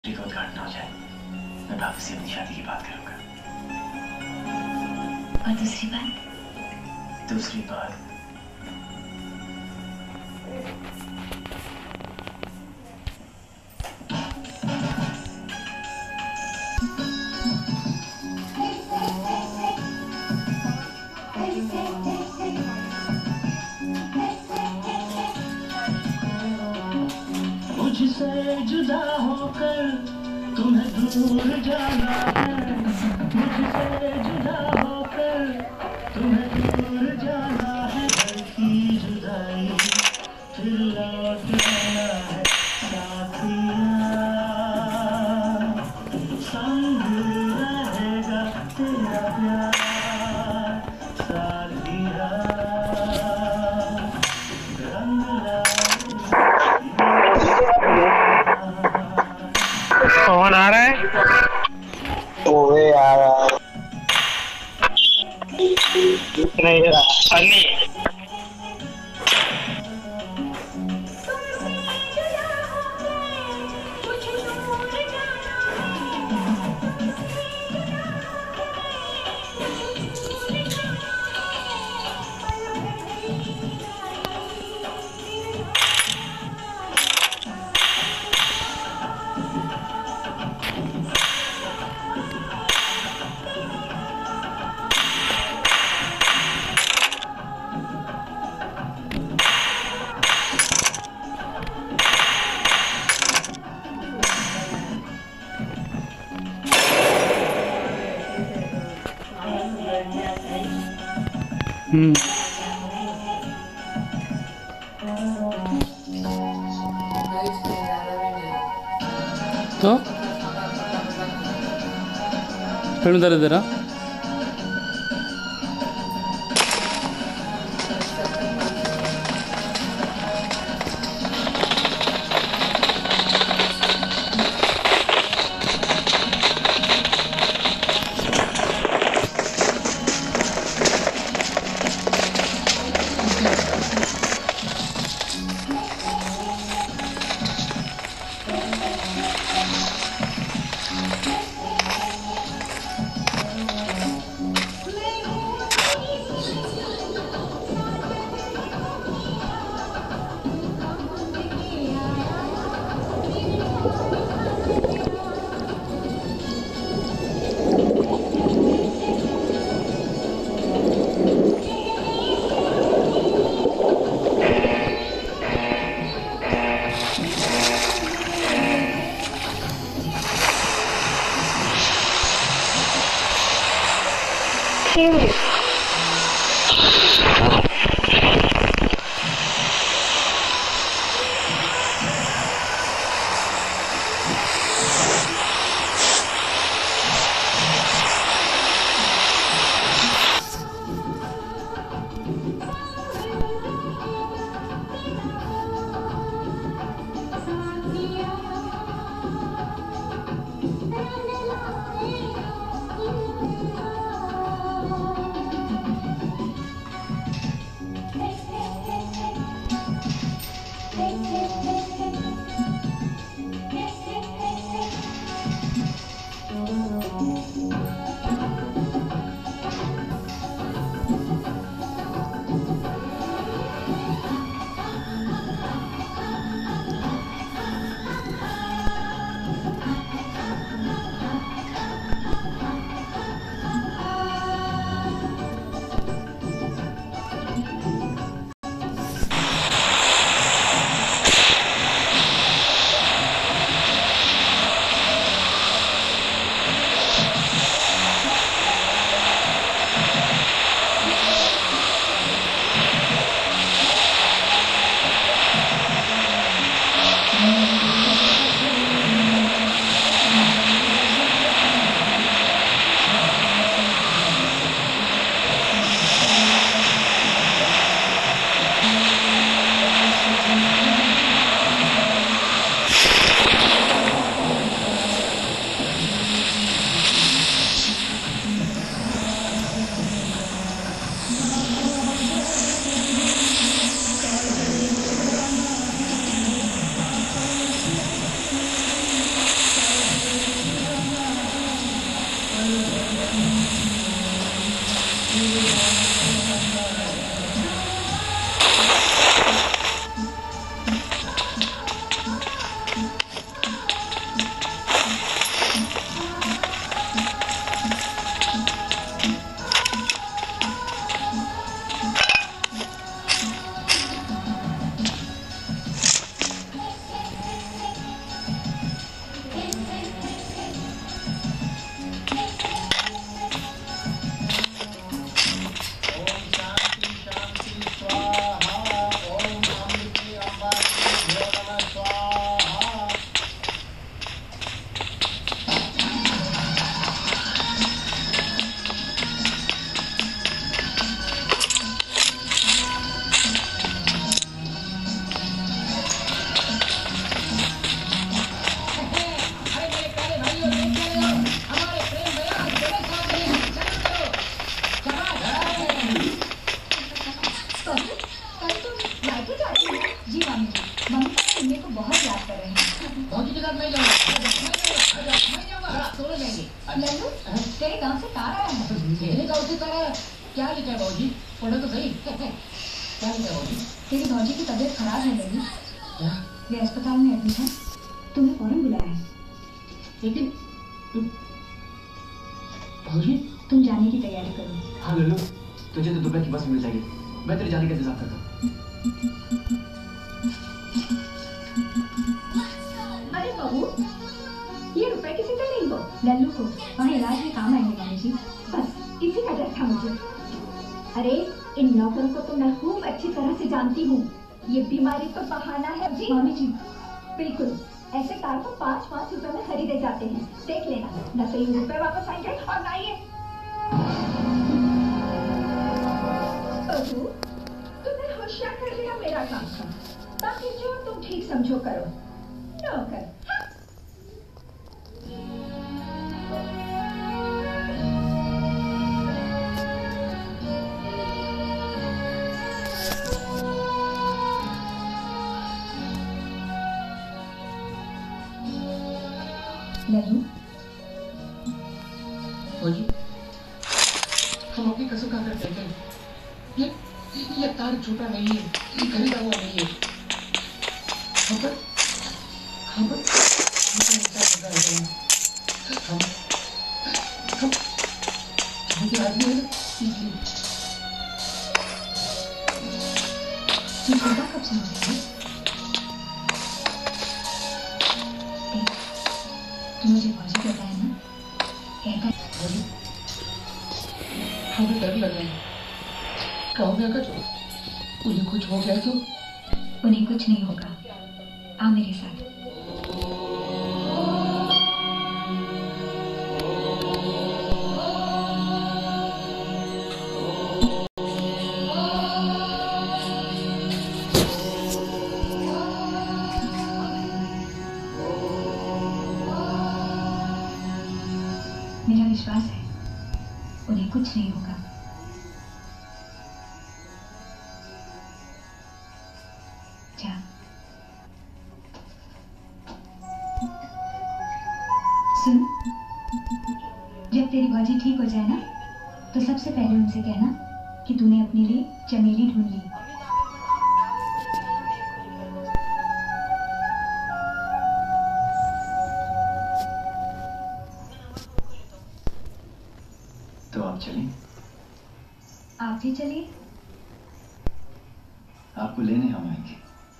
का उद्घाटन हो जाए, मैं भाभी से अपनी शादी की बात करूंगा। और दूसरी बात मुझसे जुदा होकर तुम्हें दूर जाना है, मुझसे जुदा होकर तुम्हें दूर जाना है, घर की जुदाई फिर लौट आना है साथिया, संग रहेगा तेरा प्यार साथिया, रंग कौन आ रहा है? ओए यार नहीं अन्नी तो फिल्म दर तेरा लल्लू तेरे गांव से तार आया है। मेरे गांव से तार आया? क्या लिखा है बाबूजी? पढ़ो तो सही। क्या लिखा है बाबूजी? तेरी भौजी की तबीयत खराब है लल्लू, क्या? वे अस्पताल में एडमिट है, तुम्हें फौरन बुलाया है। लेकिन बाबूजी, तुम जाने की तैयारी करो। हाँ लल्लू, तुझे तो दोपहर की बस मिल जाएगी। मैं तेरे जाने का इंतजार करता हूँ। अरे बहू, ये रुपए किसे दे रही हो? लल्लू को, वहाँ इलाज में काम आएंगे मामी जी। बस इसी का डर था मुझे। अरे इन नौकरों को तो मैं खूब अच्छी तरह से जानती हूँ। ये बीमारी तो बहाना है जी। मामी जी बिल्कुल, ऐसे कार को 5-5 रुपए में खरीदे जाते हैं। देख लेना, न तो ये रुपए वापस आएंगे और ना ये। बहू, तुमने होशियार कर लिया मेरा काम था। बाकी जो तुम ठीक समझो करो। नौकर लल्लू, बाबूजी, हम अपनी कसम खाकर कहते हैं, ये तार छोटा नहीं है, ये खरीदा हुआ नहीं है। हम आदमी है ना, इसलिए। तुम छोटा कब समझे? तुम मुझे भौजी कहता है ना, कहता है। बाबूजी, हमें डर लग रहा है। क्या हो गया अगर उन्हें कुछ हो गया तो? उन्हें कुछ नहीं होगा, आ मेरे साथ। मेरा विश्वास है उन्हें कुछ नहीं होगा। जा। सुन, जब तेरी भौजी ठीक हो जाए ना, तो सबसे पहले उनसे कहना कि तूने अपने लिए चमेली ढूंढ ली। तो आप चलें? आप भी चलिए। आपको लेने हम आएंगे।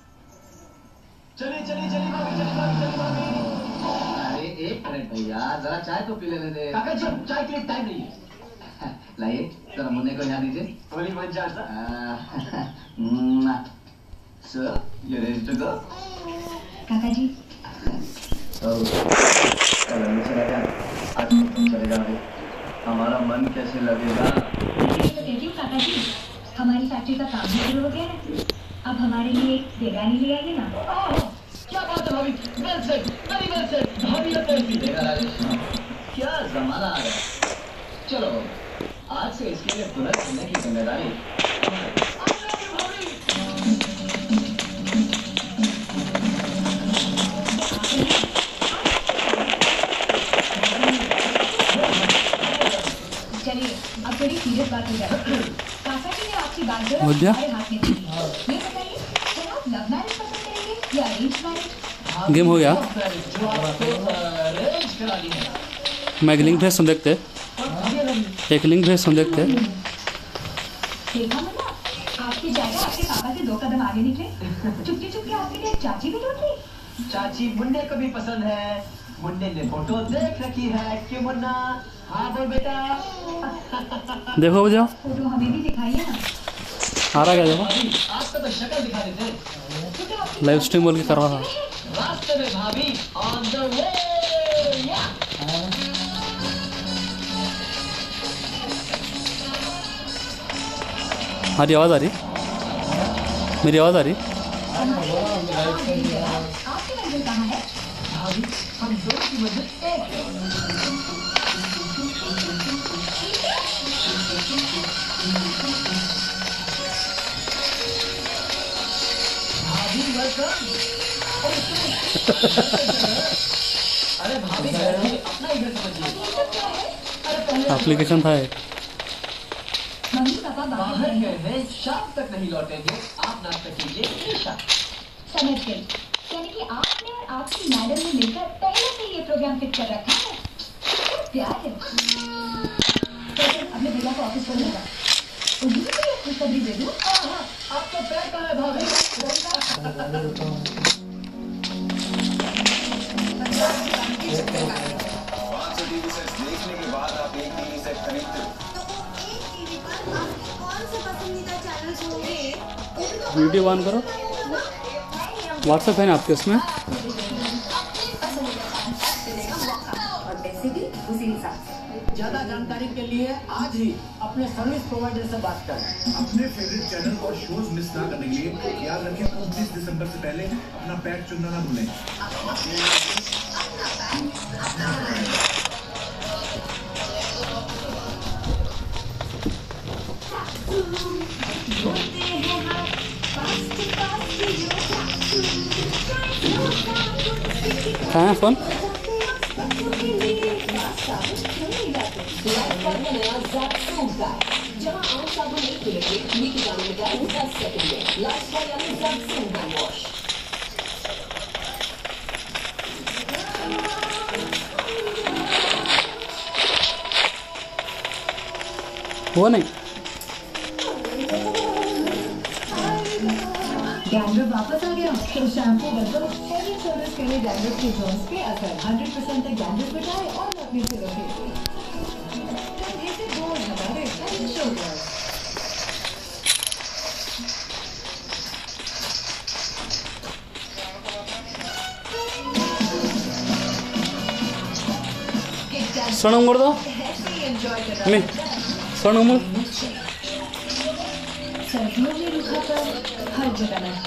चलिए चलिए चलिए भाभी, चलिए भाभी, चलिए भाभी। अरे एक मिनट भैया, जरा चाय तो पी लेने दे। काका जी, चाय के लिए टाइम नहीं है। लाइए जरा मुन्ने को यहाँ दीजिए। Only one chance. Sir, you ready to go? काका जी, चले जाओगे, हमारा मन कैसे लगेगा? ये तो कहती हूँ काका जी, हमारी फैक्ट्री का काम भी शुरू हो गया है। अब हमारे लिए एक बेगानी ले आइए ना। क्या बात है भाभी, well said, very well said. भाभी ने पैसे देखा राजेश, क्या जमाना आ गया। चलो आज से इसके लिए दुल्हन चुनने की जिम्मेदारी चलिए अब थोड़ी सीरियस बात हो जाए। काका जी ने आपकी बात जो हो गया? हमारे हाथ में थी। ये बताइए, क्या आप लव मैरिज पसंद करेंगे या अरेंज मैरिज? गेम हो गया। जो आपको अरेंज करा दी है। मैं एक लिंक भेज सुन देखते, एक लिंक भेज सुन देखते। देखा मना, आपकी जगह आपके पापा से 2 कदम आगे निकले। चुपके चुपके आपके लिए चाची भी ढूंढ ली। चाची मुन्ने को भी पसंद है। मुन्ने ने फोटो देख रखी है। क्यों मुन्ना? हाँ बोल बेटा। देखो बजाओ, फोटो हमें भी दिखाइए ना। आ रहा क्या देखो, भाभी आपका तो शक्ल दिखा देते। लाइव स्ट्रीम बोल के कर रहा था। रास्ते में भाभी, ऑन द वे। हमारी आवाज़ आ रही, मेरी आवाज़ आ रही। आपकी मंजिल कहाँ है? भाभी हम दोनों की मंजिल एक है। भाभी वेलकम। अरे भाभी बैठिए, अपना ही घर समझिए। अरे पहले एप्लीकेशन था एक। मम्मी पापा बाहर गए हैं, शाम तक नहीं लौटेंगे। आप नाश्ता कीजिए, ईशा। समझ गई। यानी कि आपने और आपकी मैडम ने मिलकर पहले से ये प्रोग्राम फिक्स कर रखा है। प्यार है। तो अपने भैया को ऑफिस खोलने का उन्हीं को ये खुशखबरी दे दूं। आपका पैर कहाँ है भाभी? देखने के बाद आप एक टीवी सेट खरीदते हो। वीडियो ऑन करो। व्हाट्सएप है ना आपके उसमें? ज्यादा जानकारी के लिए आज ही अपने सर्विस प्रोवाइडर से बात करें। अपने फेवरेट चैनल और शोज मिस ना करने के लिए याद रखें 29 दिसंबर से पहले अपना पैक चुनना ना भूलें। कहाँ है फोन? वो नहीं। डैंड्रफ वापस आ गया तो शैम्पू बदलो। हेयर सर्विस के लिए डैंड्रफ के जोन्स पे असर 100% तक डैंड्रफ मिटाए और अपने से रखे। जैसे बोझ हटा दे एंड शो गर्ल्स। स्वर्ण मोड़ दो। नहीं स्वर्ण मोड़। सर्दियों में रुखा पर हर जगह है।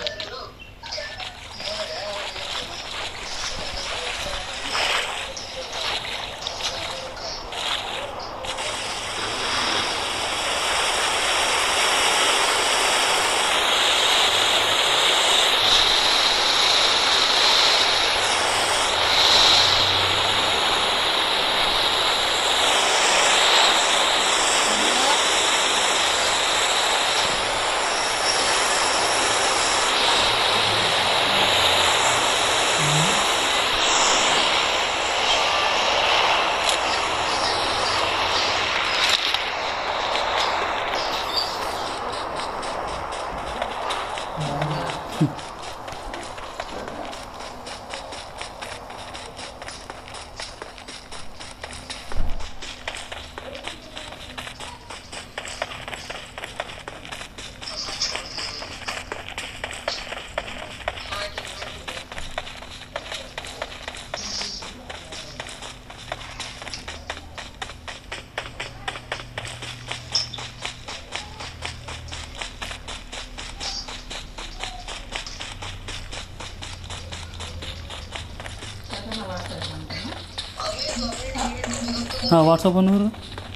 हाँ व्हाट्सएप ऑन करो।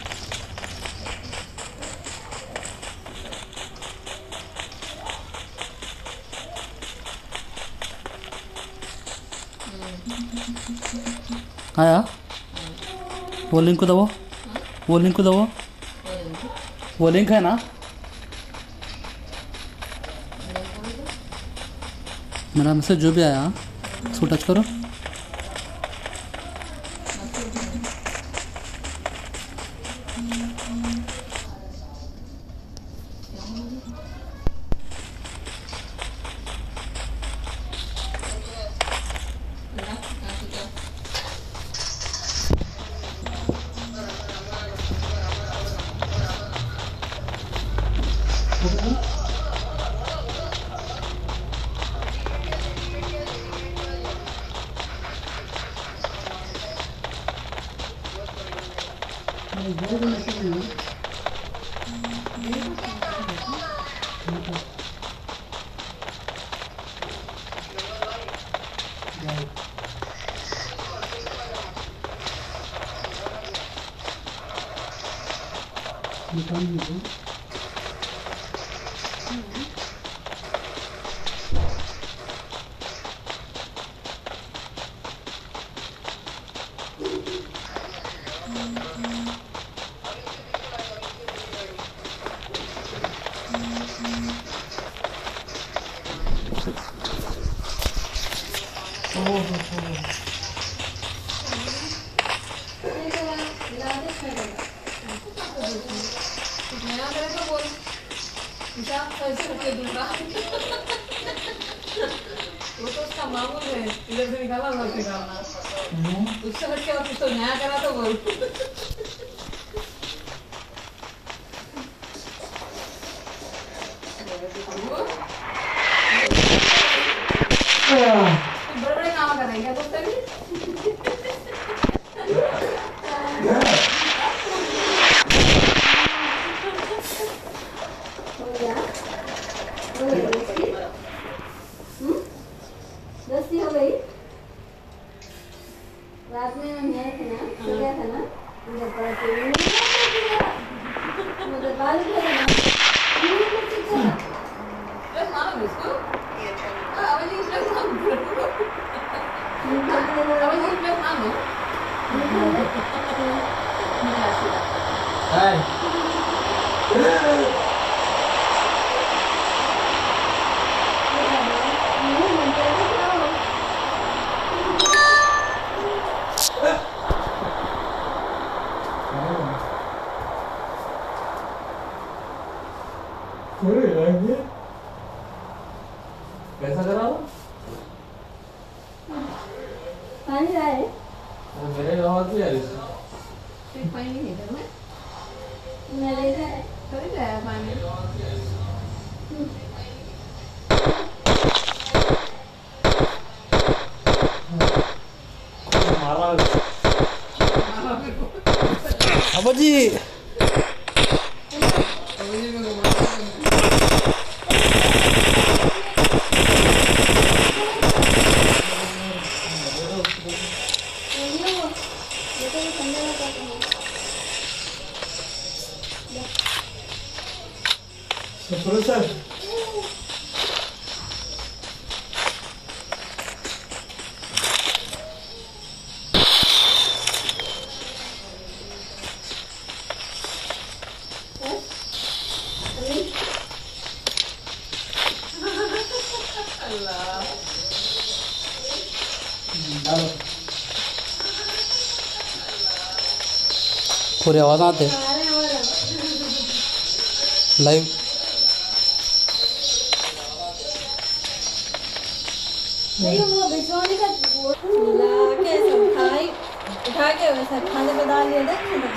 आया वो लिंक को दबाओ। वो लिंक को दबाओ। वो लिंक है ना मेरा मैसेज जो भी आया उसको टच करो। नया करे तो बोल क्या कैसे करके दूंगा वो तो उसका मामूल है इधर से निकाला उधर से निकालना उससे हटके और कुछ तो नया करा तो बोल बड़े-बड़े काम कर रहे हैं क्या बोलते हैं दोस्ती हो गई रात में हम गए थे ना सो गया था ना मुझे बाल उठा ना प्लस मानो इसको अवली प्लस मानो अवली प्लस मानो हाय कैसा करा हो? पानी लाए मेरे गाँव की यार फिर पानी नहीं है मैं ले जाए थोड़ी लाया पानी अब जी सर पूरी आवाज आते लाइव नहीं वो बिछवाने का ला के सब खाई उठा के वैसा खाने पे डाल दिया देख ना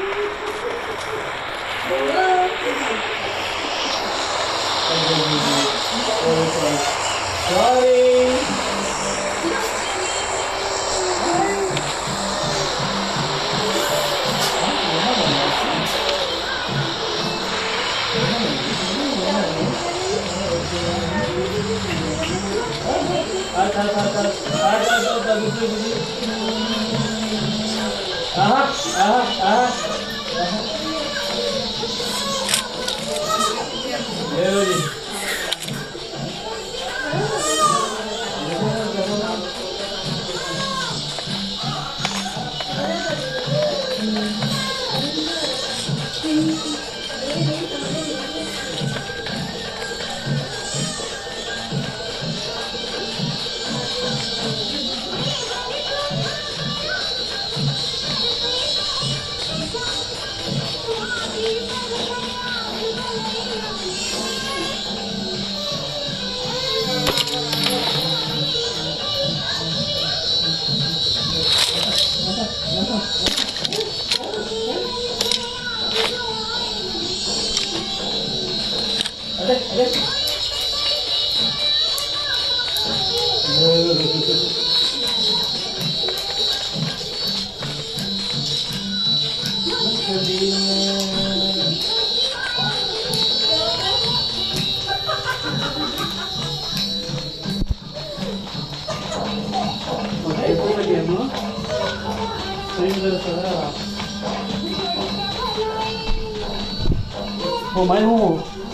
वो मैं हूँ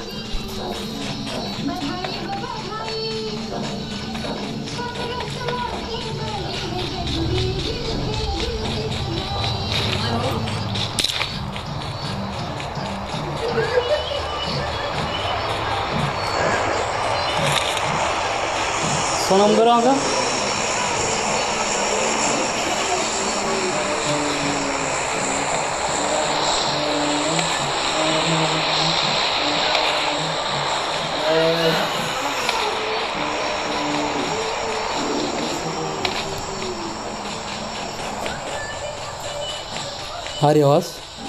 सोनम करो आगे आ रही आवाज़?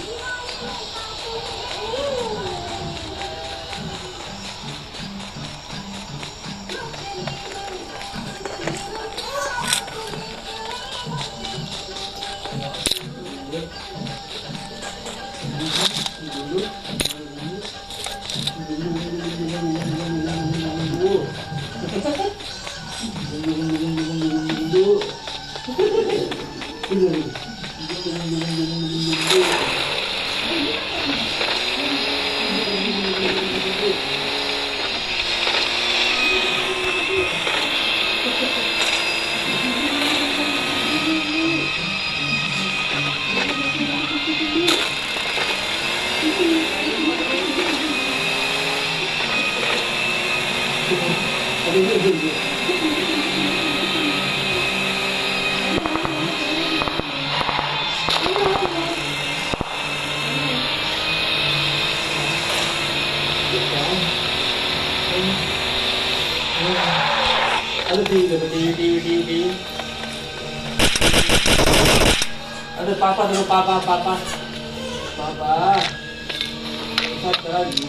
Aduh, papa dulu, papa. Satu lagi.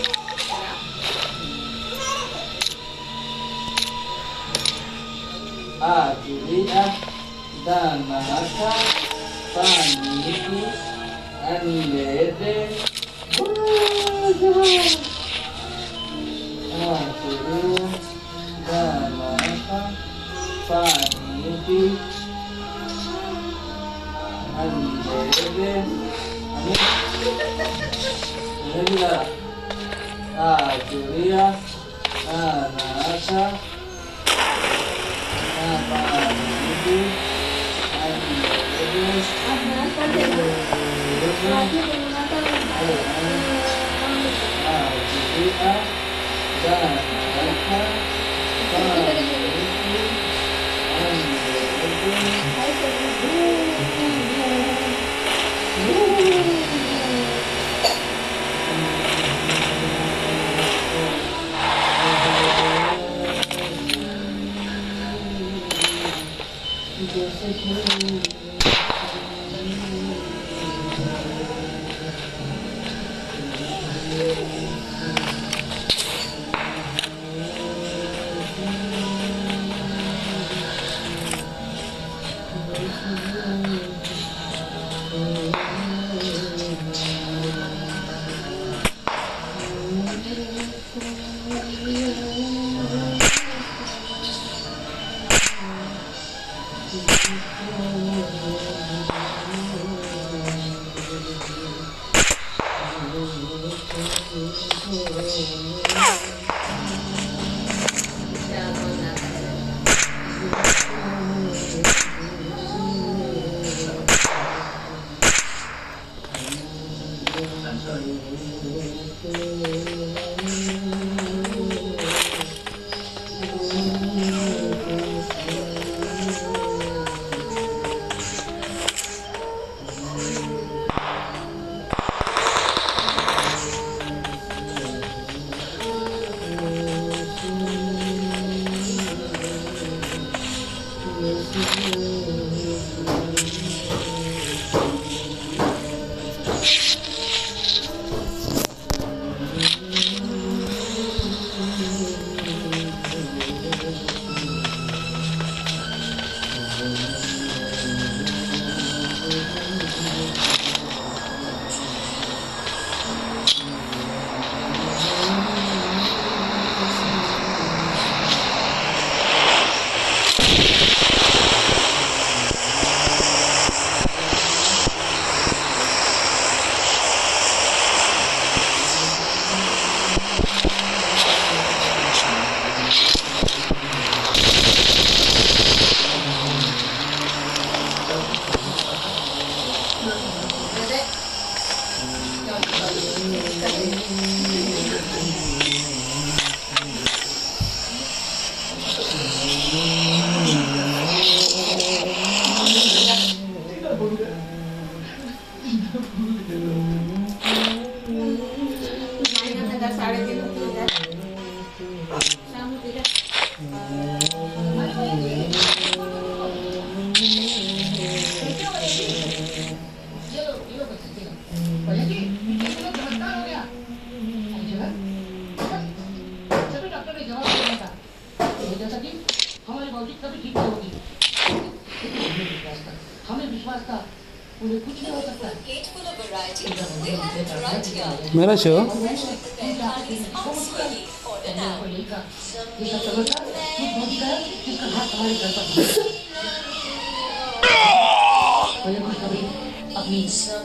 Akhirnya dan masa paniki anilede. Akhirnya dan masa paniki anilede. Ini juga. Akhirnya anasa paniki anilede. उन्हें कुछ नहीं हो सकता। मेरा शो अपनी